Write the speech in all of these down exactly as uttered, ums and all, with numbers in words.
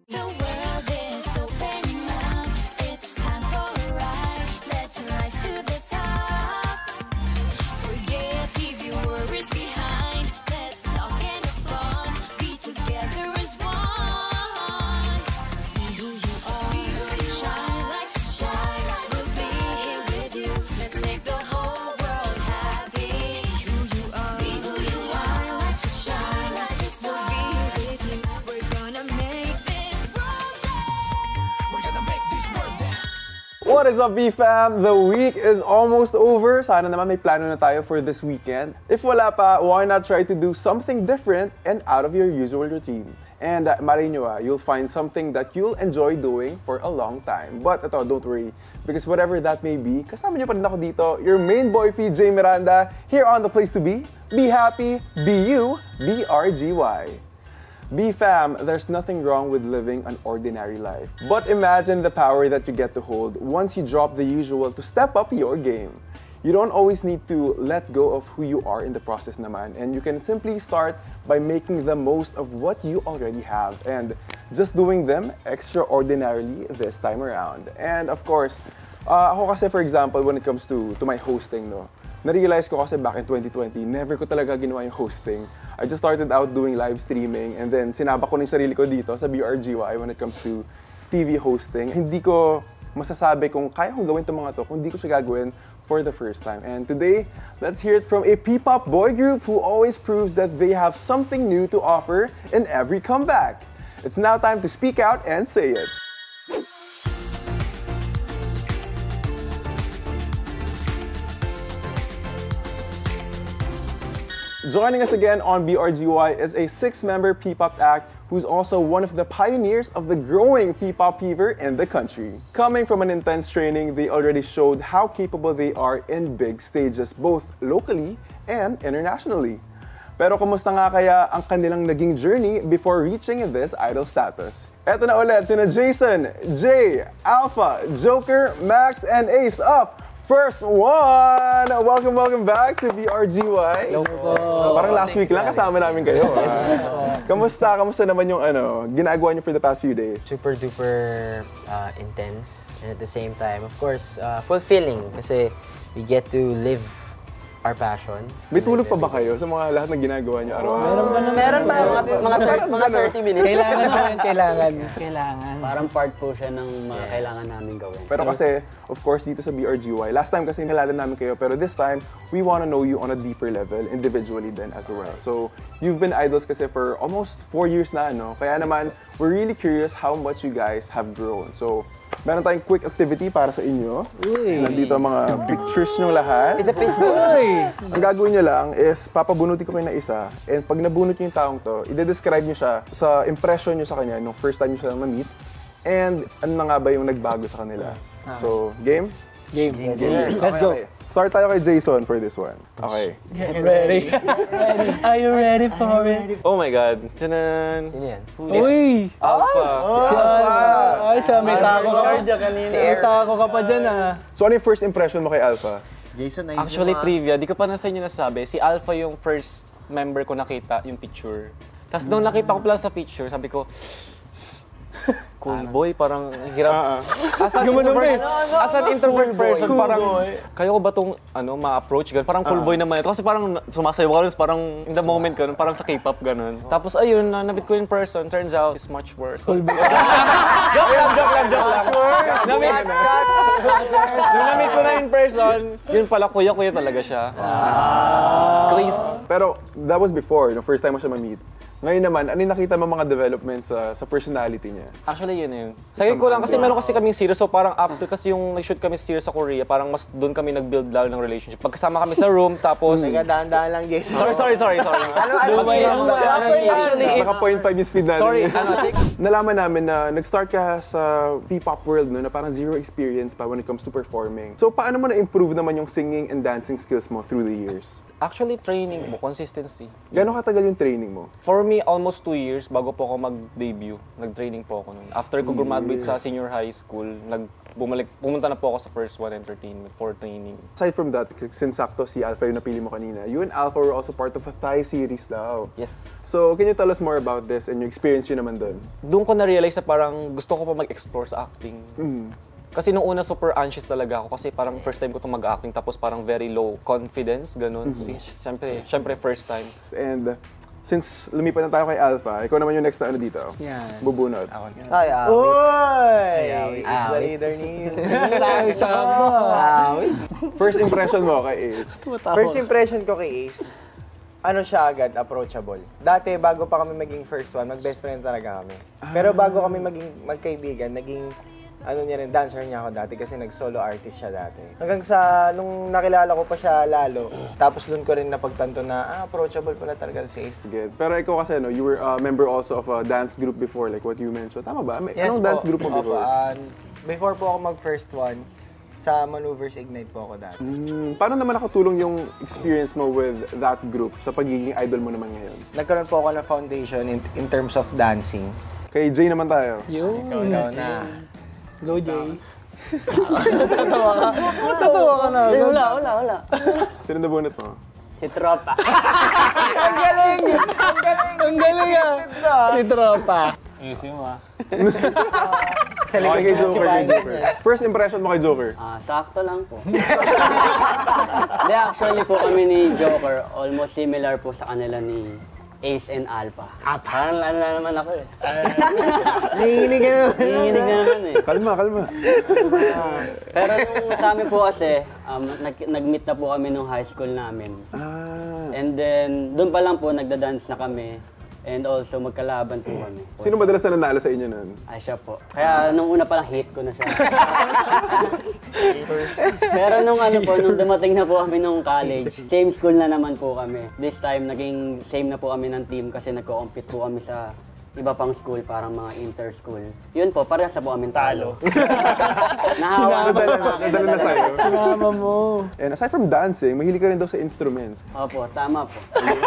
The world is opening up. It's time for a ride. Let's rise to the top. Forget, leave your worries behind. Let's talk and have fun. Be together as one. Be who you are. Be who you shine like the stars. We'll be here with you. Let's make the whole world happy. Be who you are. Be who you shine like the stars. We'll be here with you. We're gonna make this world dance. We're gonna make this world dance. What is up, B-Fam? The week is almost over. Sana naman may plano na tayo for this weekend. If wala pa, why not try to do something different and out of your usual routine? And uh, malay nyo ah, you'll find something that you'll enjoy doing for a long time. But ito, don't worry, because whatever that may be, kasama nyo pa rin ako dito, your main boy, P J Miranda, here on The Place to Be. Be happy, be you, B R G Y. B-Fam, there's nothing wrong with living an ordinary life. But imagine the power that you get to hold once you drop the usual to step up your game. You don't always need to let go of who you are in the process naman, and you can simply start by making the most of what you already have and just doing them extraordinarily this time around. And of course, uh, ako kasi for example, when it comes to, to my hosting, no, na-realize ko kasi back in twenty twenty, never ko talaga ginawa yung hosting. I just started out doing live streaming and then sinabak ko na yung sarili ko dito sa B R G Y when it comes to T V hosting. Hindi ko masasabi kung kaya kong gawin itong mga to kung hindi ko siya gagawin for the first time. And today, let's hear it from a P-pop boy group who always proves that they have something new to offer in every comeback. It's now time to speak out and say it. Joining us again on B R G Y is a six-member P-pop act who's also one of the pioneers of the growing P-pop fever in the country. Coming from an intense training, they already showed how capable they are in big stages, both locally and internationally. Pero kumusta nga kaya ang kanilang naging journey before reaching this idol status? Eto na ulit sina Jayson, Jay, Alpha, Joker, Max, and Ace of first one! Welcome, welcome back to B R G Y. Hello po. Parang last week lang kasama namin kayo. Ah. Kamusta? Kamusta naman yung ano, ginagawa niyo for the past few days? Super duper uh, intense and at the same time, of course, uh, fulfilling kasi we get to live our passion. May tulog pa ba kayo sa mga lahat ng ginagawa niyo araw-araw? Meron ba naman? Meron ba? Mga, mga, thirty, mga thirty minutes. Kailangan pa yun, kailangan. Kailangan. Parang part po siya ng mga Yeah. kailangan namin gawin. Pero kasi, of course, dito sa B R G Y, last time kasi nilala namin kayo, pero this time, we wanna know you on a deeper level, individually then as well. So, you've been idols kasi for almost four years na, no? Kaya naman, we're really curious how much you guys have grown. So, meron tayong quick activity para sa inyo. Uy. Nandito ang mga pictures nyo lahat. It's a Facebook. Ang gagawin nyo lang is, papabunutin ko kayo na isa, and pag nabunot nyo yung taong to, i-describe nyo siya sa impression nyo sa kanya nung first time nyo siya na-meet, and ano na nga ba yung nagbago sa kanila. So, game? Game. Yes, Game. Let's Okay, go. okay. Start tayo kay Jayson for this one. Okay. Get ready. Are you ready for it? Oh my God. Tanan! Sino yan? Uy! Alpha! Ay, sa may tako ka pa. Si May Air. tako ka pa dyan ah. So, ano yung first impression mo kay Alpha? Jason, na Actually, trivia. Di ko pa na sa inyo nasabi. Si Alpha yung first member ko nakita, yung picture. Tapos nung nakita ko pala sa picture, sabi ko, cool boy, parang hirap. As an introvert, as an introvert person, parang kayo ko ba tong ano, ma-approach ganun? Parang cool boy naman ito. Kasi parang sumasayaw ka, parang in the moment ganun, parang sa K-pop ganun. Tapos ayun, na nabit ko in person, turns out it's much worse. Cool boy. Joke lang, joke lang, joke lang. Namit, nung namit ko na in person, yun pala kuya-kuya talaga siya. Chris. Pero, that was before, no first time mo siya ma-meet. Ngayon naman, ano yung nakita mo mga developments sa, sa personality niya? Actually, yun yun. Sabi ko lang, kasi meron kasi kaming series, so parang after, kasi yung nag-shoot kami series sa Korea, parang mas doon kami nag-build lalo ng relationship. Pagkasama kami sa room, tapos... Dahan-dahan lang, Jason. Sorry, sorry, sorry, sorry. Ano, ano, Actually, it's... Naka point five yung speed natin. Sorry, ano, Nalaman namin na nag-start ka sa P-pop world, no, na parang zero experience pa when it comes to performing. So, paano mo na-improve naman yung singing and dancing skills mo through the years? Actually, training mo, consistency. Gano'ng katagal yung training mo? For me, almost two years bago po ako mag-debut. Nag-training po ako nun. After ko graduate sa senior high school, nag bumalik, pumunta na po ako sa first one entertainment for training. Aside from that, since sakto si Alpha yung napili mo kanina, you and Alpha were also part of a Thai series daw. Yes. So, can you tell us more about this and your experience yun naman doon? Doon ko na-realize na parang gusto ko pa mag-explore sa acting. Mm. Kasi nung una super anxious talaga ako kasi parang first time ko itong mag-acting tapos parang very low confidence, ganun. Mm-hmm. Siyempre, siyempre first time. And uh, since lumipat na tayo kay Alpha, ikaw naman yung next na ano dito? Yan. Bubunot. Ay, awit. Oy! Awit. Is the leader ni... Awit. First impression mo kay Ace? First impression ko kay Ace, ano siya agad, approachable. Dati, bago pa kami maging first one, mag-best friend talaga kami. Pero bago kami maging magkaibigan, naging ano niya rin, dancer niya ako dati kasi nag-solo artist siya dati. Hanggang sa, nung nakilala ko pa siya lalo, tapos doon ko rin napagtanto na, ah, approachable pala talaga si Ace. Yes. Pero ikaw kasi, no, you were a member also of a dance group before, like what you mentioned. Tama ba? May, Yes anong po. dance group mo before? Opo, ah, before po ako mag-first one, sa Maneuvers Ignite po ako dati. Mm, paano naman nakatulong yung experience mo with that group sa pagiging idol mo naman ngayon? Nagkaroon po ako ng foundation in, in terms of dancing. Kay Jay naman tayo. Yun. Ikaw, ikaw na. Go, Jay. Tatawa ka. Tatawa ka na. Wala, wala, wala. Sino nabunot mo? Si Tropa. Ang galing! Ang galing! Ang galing ah. Si Tropa. Ayusin mo ah. Sa likod Okay, kay niya si Joker, kay Pangit. Joker. First impression mo kay Joker? Ah, sakto lang po. Hindi, actually po kami ni Joker, almost similar po sa kanila ni Ace and Alpha. Ah, parang ano na naman ako eh. Nanginig ka naman. Nanginig na naman eh. Kalma, kalma. Pero nung sa amin po kasi, um, nag nag-meet na po kami nung high school namin. Ah. And then, doon pa lang po nagda-dance na kami. And also, magkalaban po kami. Sino madalas na nanalo sa inyo nun? Ay, siya po. Kaya nung una pa lang, hate ko na siya. Pero nung ano po, nung dumating na po kami nung college, same school na naman po kami. This time, naging same na po kami ng team kasi nagko-compete po kami sa iba pang school, parang mga inter-school. Yun po, parehas na po kami talo. Nahawa Nadala, nadala na sa'yo. Sinama mo. And aside from dancing, mahilig ka rin daw sa instruments. Opo, tama po.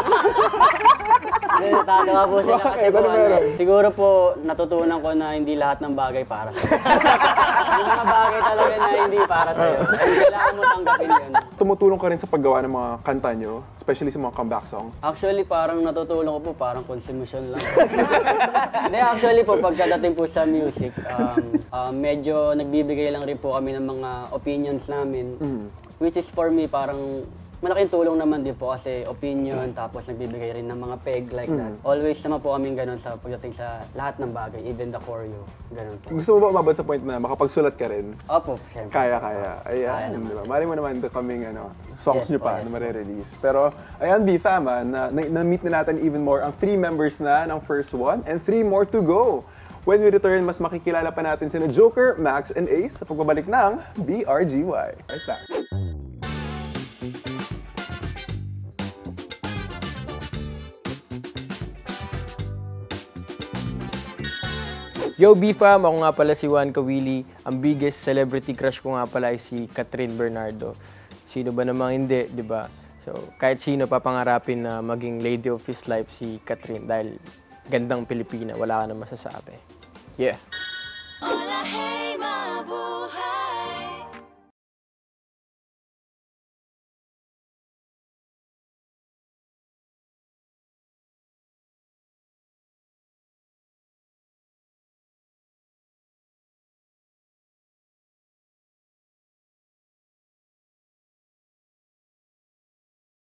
Natatawa po sila kasi po, Ano ano, meron? siguro po natutunan ko na hindi lahat ng bagay para sa'yo. Yung mga bagay talaga na hindi para sa'yo, kailangan mo tanggapin yun. Tumutulong ka rin sa paggawa ng mga kanta nyo, especially sa mga comeback songs. Actually, parang natutulong ko po, parang consumption lang. Hindi, actually po, pagkadating po sa music, um, uh, medyo nagbibigay lang rin po kami ng mga opinions namin. Mm. Which is for me, parang malaking tulong naman din po kasi opinion, tapos nagbibigay rin ng mga peg like that. Always naman po kaming ganun sa pagdating sa lahat ng bagay, even the choreo, ganun po. Gusto mo ba umabot sa point na makapagsulat ka rin? Opo, syempre. Kaya, kaya. Kaya Ayan, naman. di ba? Mali mo naman the coming ano, songs Yes nyo pa po, yes na mare-release. Pero, ayan, B-Fam, ah, na, na, na-meet na natin even more ang three members na ng first one and three more to go. When we return, mas makikilala pa natin sina Joker, Max, and Ace sa pagbabalik ng B R G Y. Right back. Yo, B-Fam! Ako nga pala si Juan Kawili. Ang biggest celebrity crush ko nga pala ay si Catherine Bernardo. Sino ba namang hindi, di ba? So, kahit sino papangarapin na maging lady of his life si Catherine dahil gandang Pilipina, wala ka na masasabi. Yeah!